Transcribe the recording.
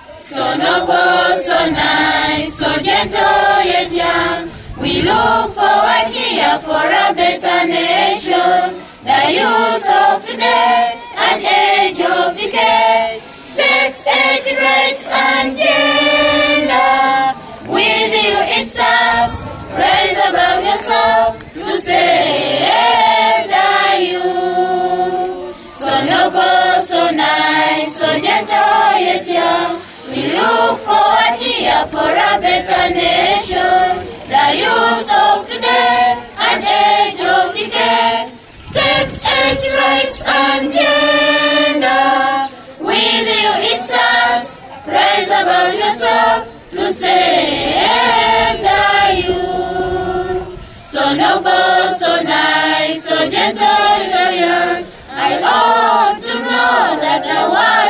So noble, so nice, so gentle yet young. We look forward here for a better nation. The youth of today and age of decay. Sex, age, race, and gender. With you it starts. Rise above yourself to save the youth. So noble, so nice, so gentle yet young. We look forward here for a better nation. The youth of today and age of decay. Sex, age, race, and gender. With you it starts. Rise above yourself to save the youth. So noble, so nice, so gentle, so young. I ought to know that the world